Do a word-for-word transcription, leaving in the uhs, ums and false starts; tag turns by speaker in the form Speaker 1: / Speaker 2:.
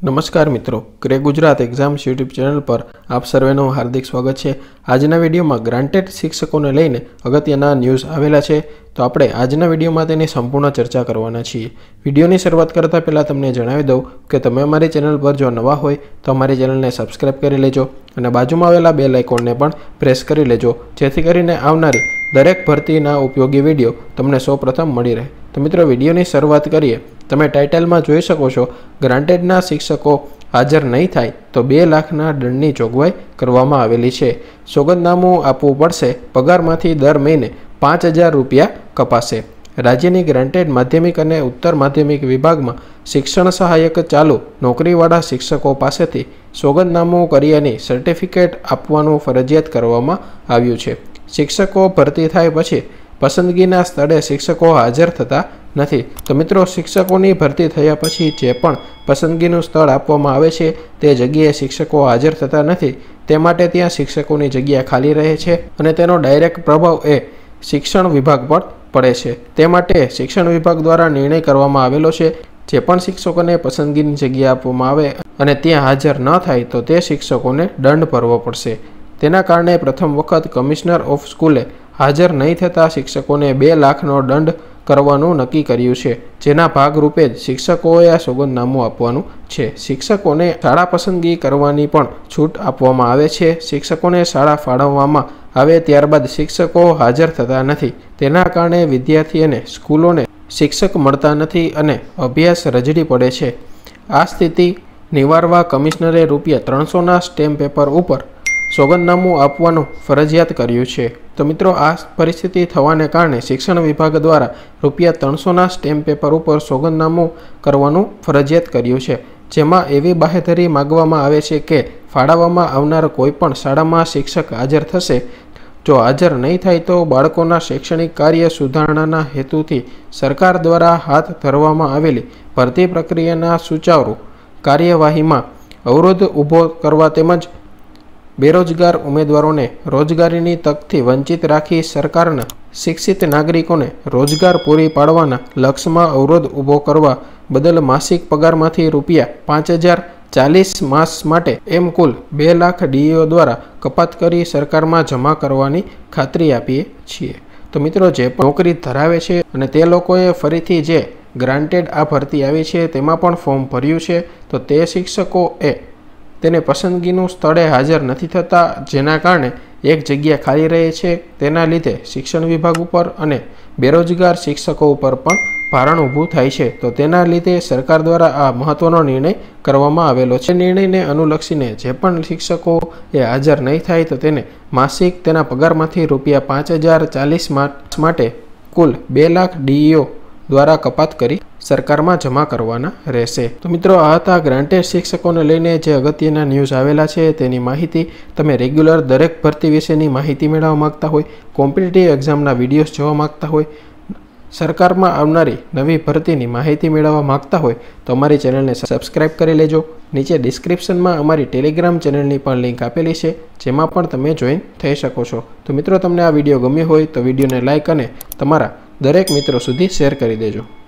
Speaker 1: नमस्कार मित्रों, crack Gujarat exams YouTube channel पर आप सर्वेનું हार्दिक स्वागत है। આજના વિડીયોમાં ગ્રાન્ટેડ શિક્ષકોને લઈને અગત્યના ન્યૂઝ આવેલા છે, તો આપણે આજના વિડીયોમાં તેની સંપૂર્ણ ચર્ચા કરવાના છીએ। વિડીયોની શરૂઆત કરતા પહેલા તમને જણાવી દઉં કે તમે અમારી ચેનલ પર જો નવા હોય તો અમારી ચેનલને સબસ્ક્રાઇબ કરી લેજો અને બાજુમાં આવેલા બેલ આઇકોનને પણ પ્રેસ કરી લેજો, જેથી કરીને આવનારી દરેક ભરતીના ઉપયોગી વિડીયો તમને સૌપ્રથમ મળી રહે। તો મિત્રો, વિડીયોની શરૂઆત કરીએ। તમે ટાઇટલમાં જોઈ શકો છો, ગ્રાન્ટેડના શિક્ષકો હાજર નહીં થાય તો બે લાખના દંડની જોગવાઈ કરવામાં આવેલી છે। સોગંદનામું આપવું પડશે, પગારમાંથી દર મહિને પાંચ હજાર રૂપિયા કપાશે। રાજ્યની ગ્રાન્ટેડ માધ્યમિક અને ઉત્તર માધ્યમિક વિભાગમાં શિક્ષણ સહાયક ચાલુ નોકરીવાળા શિક્ષકો પાસેથી સોગંદનામું કર્યાની સર્ટિફિકેટ આપવાનું ફરજિયાત કરવામાં આવ્યું છે। શિક્ષકો ભરતી થાય પછી પસંદગીના સ્થળે શિક્ષકો હાજર થતા નથી। તો મિત્રો, શિક્ષકોની ભરતી થયા પછી જે પણ પસંદગીનું સ્થળ આપવામાં આવે છે તે જગ્યાએ શિક્ષકો હાજર થતા નથી, તે માટે ત્યાં શિક્ષકોની જગ્યા ખાલી રહે છે અને તેનો ડાયરેક્ટ પ્રભાવ એ શિક્ષણ વિભાગ પર પડે છે। તે માટે શિક્ષણ વિભાગ દ્વારા નિર્ણય કરવામાં આવેલો છે, જે પણ શિક્ષકોને પસંદગીની જગ્યા આપવામાં આવે અને ત્યાં હાજર ન થાય તો તે શિક્ષકોને દંડ ભરવો પડશે। તેના કારણે પ્રથમ વખત કમિશનર ઓફ સ્કૂલે હાજર નહીં થતા શિક્ષકોને બે લાખનો દંડ કરવાનું નક્કી કર્યું છે, જેના ભાગરૂપે જ શિક્ષકોએ આ સોગંદનામું આપવાનું છે। શિક્ષકોને શાળા પસંદગી કરવાની પણ છૂટ આપવામાં આવે છે। શિક્ષકોને શાળા ફાળવવામાં આવે ત્યારબાદ શિક્ષકો હાજર થતા નથી, તેના કારણે વિદ્યાર્થી અને સ્કૂલોને શિક્ષક મળતા નથી અને અભ્યાસ રજડી પડે છે। આ સ્થિતિ નિવારવા કમિશનરે રૂપિયા ત્રણસોના સ્ટેમ્પ પેપર ઉપર સોગંદનામું આપવાનું ફરજિયાત કર્યું છે। તો મિત્રો, આ પરિસ્થિતિ થવાને કારણે શિક્ષણ વિભાગ દ્વારા રૂપિયા ત્રણસોના સ્ટેમ્પ પેપર ઉપર સોગંદનામું કરવાનું ફરજિયાત કર્યું છે, જેમાં એવી બાહેધરી માગવામાં આવે છે કે ફાળવવામાં આવનાર કોઈપણ શાળામાં શિક્ષક હાજર થશે। જો હાજર નહીં થાય તો બાળકોના શૈક્ષણિક કાર્ય સુધારણાના હેતુથી સરકાર દ્વારા હાથ ધરવામાં આવેલી ભરતી પ્રક્રિયાના સુચારુ કાર્યવાહીમાં અવરોધ ઊભો કરવા તેમજ બેરોજગાર ઉમેદવારોને રોજગારીની તકથી વંચિત રાખી સરકારના શિક્ષિત નાગરિકોને રોજગાર પૂરી પાડવાના લક્ષ્યમાં અવરોધ ઊભો કરવા બદલ માસિક પગારમાંથી રૂપિયા પાંચ હજાર ચાલીસ માસ માટે એમ કુલ બે લાખ ડીઈઓ દ્વારા કપાત કરી સરકારમાં જમા કરવાની ખાતરી આપીએ છીએ। તો મિત્રો, જે પણ નોકરી ધરાવે છે અને તે લોકોએ ફરીથી જે ગ્રાન્ટેડ આ ભરતી આવી છે તેમાં પણ ફોર્મ ભર્યું છે, તો તે શિક્ષકો એ તેને પસંદગીનું સ્થળે હાજર નથી થતા, જેના કારણે એક જગ્યા ખાલી રહે છે। તેના લીધે શિક્ષણ વિભાગ ઉપર અને બેરોજગાર શિક્ષકો ઉપર પણ ભારણ ઊભું થાય છે। તો તેના લીધે સરકાર દ્વારા આ મહત્વનો નિર્ણય કરવામાં આવેલો છે। નિર્ણયને અનુલક્ષીને જે પણ શિક્ષકો એ હાજર નહીં થાય તો તેને માસિક તેના પગારમાંથી રૂપિયા પાંચ હજાર ચાલીસ માટે કુલ બે લાખ ડીઈઓ દ્વારા કપાત કરી સરકારમાં જમા કરવાના રહેશે। તો મિત્રો, આ હતા ગ્રાન્ટેડ શિક્ષકોને લઈને જે અગત્યના ન્યૂઝ આવેલા છે તેની માહિતી। તમે રેગ્યુલર દરેક ભરતી વિશેની માહિતી મેળવવા માગતા હોય, કોમ્પિટિટિવ એક્ઝામના વિડીયોઝ જોવા માગતા હોય, સરકારમાં આવનારી નવી ભરતીની માહિતી મેળવવા માગતા હોય તો અમારી ચેનલને સબસ્ક્રાઇબ કરી લેજો। નીચે ડિસ્ક્રિપ્શનમાં અમારી ટેલિગ્રામ ચેનલની પણ લિંક આપેલી છે, જેમાં પણ તમે જોઈન થઈ શકો છો। તો મિત્રો, તમને આ વિડીયો ગમ્યો હોય તો વિડીયોને લાઇક અને તમારા દરેક મિત્રો સુધી શેર કરી દેજો।